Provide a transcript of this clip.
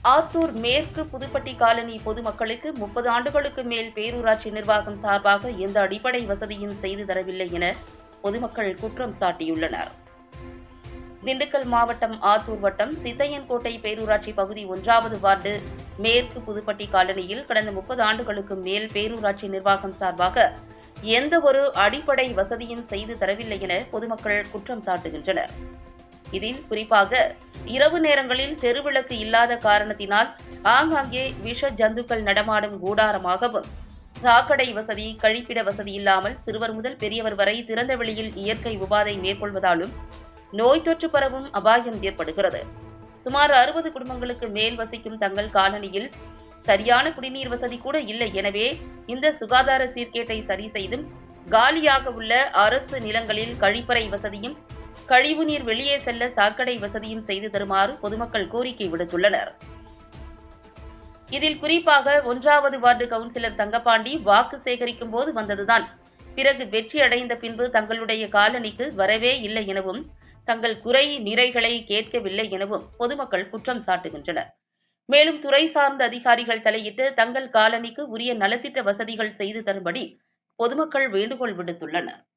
ஆத்தூர் மேற்கு புதுப்பட்டி காலனி பொதுமக்களுக்கு 30 ஆண்டுகளுக்கு மேல் பேரூராட்சி நிர்வாகம் சார்பாக எந்த அடிப்படை வசதியும் செய்து தரவில்லை என பொதுமக்கள் குற்றம் சாட்டியுள்ளனர். திண்டுக்கல் மாவட்டம் ஆத்தூர் வட்டம் சித்தையன்கோட்டை பேரூராட்சி பகுதி 1வது வார்டு மேற்கு புதுப்பட்டி காலனியில் கடந்த 30 ஆண்டுகளுக்கு மேல் பேரூராட்சி நிர்வாகம் சார்பாக எந்த ஒரு அடிப்படை வசதியும் செய்து தரவில்லை என பொதுமக்கள் குற்றம் சாட்டுகின்றனர். இதில் குறிப்பாக இரவு நேரங்களில் தெருவிளக்கு இல்லாத காரணத்தினால் ஆங்காங்கே விஷ ஜந்துக்கள் நடமாடும் கூடாரமாகவும், சாக்கடை வசதி, கழிப்பிட வசதி இல்லாமல் சிறுவர் முதல் பெரியவர் வரை திறந்த வெளியில் இயற்கை உபாதை மேற்கொள்வதாலும் நோய் தொற்று பரவும் அபாயம் ஏற்படுகிறது. சுமார் 60 குடும்பங்களுக்கு மேல் வசிக்கும் தங்கள் காலனியில் சரியான குடிநீர் வசதி கூட இல்லை. எனவே இந்த சுகாதார சீர்கேட்டை சரி செய்தும் காலியாக உள்ள அரசு நிலங்களில் கழிப்பறை வசதியும், கழிவுநீர் வெளியே செல்ல சாக்கடை வசதியும் செய்து தருமாறு பொதுமக்கள் கோரிக்கை விடுத்துள்ளனர். இதில் குறிப்பாக 1வது வார்டு கவுன்சிலர் தங்கப்பாண்டி வாக்கு சேகரிக்கும் போது வந்ததுதான், பிறகு வெற்றி அடைந்த பின்பு தங்களுடைய காலனிக்கு வரவே இல்லை எனவும், தங்கள் குறை நிறைகளை கேட்கவில்லை எனவும் பொதுமக்கள் குற்றம் சாட்டுகின்றனர். மேலும் துறை சார்ந்த அதிகாரிகள் தலையிட்டு தங்கள் காலனிக்கு உரிய நலத்திட்ட வசதிகள் செய்து தரும்படி பொதுமக்கள் வேண்டுகோள் விடுத்துள்ளனர்.